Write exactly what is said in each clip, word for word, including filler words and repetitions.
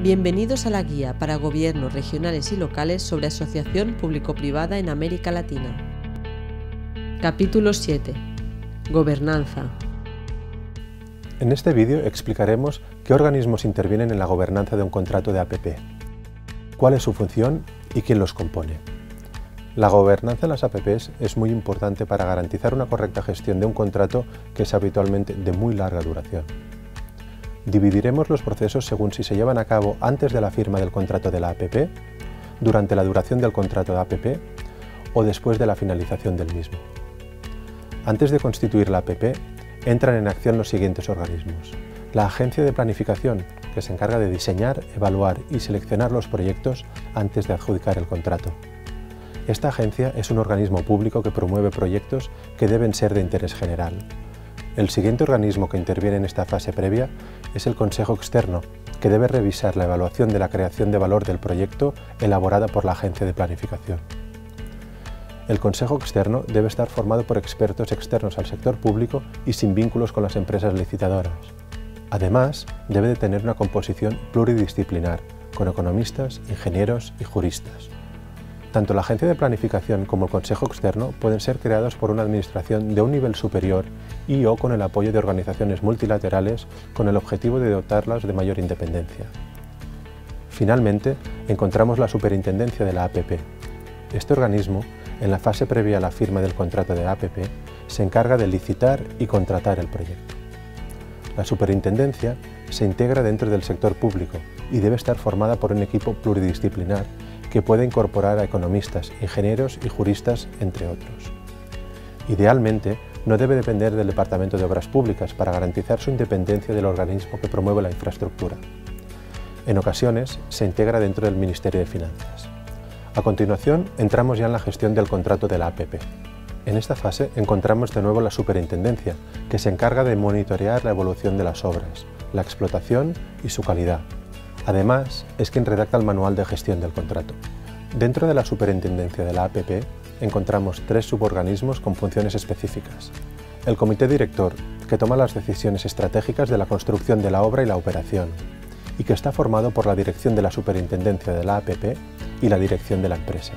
Bienvenidos a la guía para gobiernos regionales y locales sobre asociación público-privada en América Latina. Capítulo siete. Gobernanza. En este vídeo explicaremos qué organismos intervienen en la gobernanza de un contrato de A P P, cuál es su función y quién los compone. La gobernanza en las A P Ps es muy importante para garantizar una correcta gestión de un contrato que es habitualmente de muy larga duración. Dividiremos los procesos según si se llevan a cabo antes de la firma del contrato de la A P P, durante la duración del contrato de A P P o después de la finalización del mismo. Antes de constituir la A P P, entran en acción los siguientes organismos. La Agencia de Planificación, que se encarga de diseñar, evaluar y seleccionar los proyectos antes de adjudicar el contrato. Esta agencia es un organismo público que promueve proyectos que deben ser de interés general. El siguiente organismo que interviene en esta fase previa es el Consejo Externo, que debe revisar la evaluación de la creación de valor del proyecto elaborada por la Agencia de Planificación. El Consejo Externo debe estar formado por expertos externos al sector público y sin vínculos con las empresas licitadoras. Además, debe de tener una composición pluridisciplinar, con economistas, ingenieros y juristas. Tanto la Agencia de Planificación como el Consejo Externo pueden ser creados por una administración de un nivel superior y o con el apoyo de organizaciones multilaterales con el objetivo de dotarlas de mayor independencia. Finalmente, encontramos la Superintendencia de la A P P. Este organismo, en la fase previa a la firma del contrato de A P P, se encarga de licitar y contratar el proyecto. La Superintendencia se integra dentro del sector público y debe estar formada por un equipo pluridisciplinar que puede incorporar a economistas, ingenieros y juristas, entre otros. Idealmente, no debe depender del Departamento de Obras Públicas para garantizar su independencia del organismo que promueve la infraestructura. En ocasiones, se integra dentro del Ministerio de Finanzas. A continuación, entramos ya en la gestión del contrato de la A P P. En esta fase encontramos de nuevo la Superintendencia, que se encarga de monitorear la evolución de las obras, la explotación y su calidad. Además, es quien redacta el manual de gestión del contrato. Dentro de la Superintendencia de la A P P encontramos tres suborganismos con funciones específicas. El Comité Director, que toma las decisiones estratégicas de la construcción de la obra y la operación, y que está formado por la dirección de la Superintendencia de la A P P y la dirección de la empresa.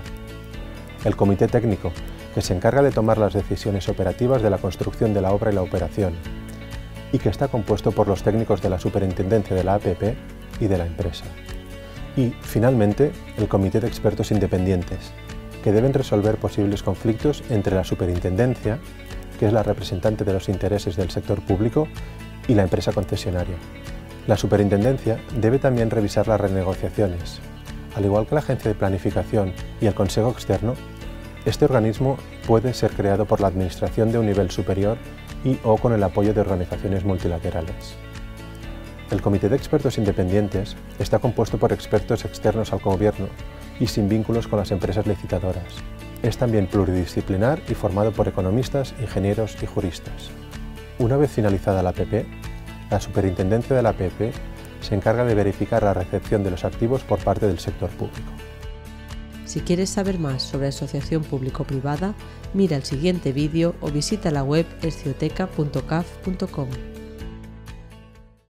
El Comité Técnico, que se encarga de tomar las decisiones operativas de la construcción de la obra y la operación, y que está compuesto por los técnicos de la Superintendencia de la A P P y de la empresa. Y, finalmente, el Comité de Expertos Independientes, que deben resolver posibles conflictos entre la Superintendencia, que es la representante de los intereses del sector público, y la empresa concesionaria. La Superintendencia debe también revisar las renegociaciones. Al igual que la Agencia de Planificación y el Consejo Externo, este organismo puede ser creado por la Administración de un nivel superior y o con el apoyo de organizaciones multilaterales. El Comité de Expertos Independientes está compuesto por expertos externos al gobierno y sin vínculos con las empresas licitadoras. Es también pluridisciplinar y formado por economistas, ingenieros y juristas. Una vez finalizada la A P P, la Superintendencia de la A P P se encarga de verificar la recepción de los activos por parte del sector público. Si quieres saber más sobre asociación público-privada, mira el siguiente vídeo o visita la web escioteca punto caf punto com.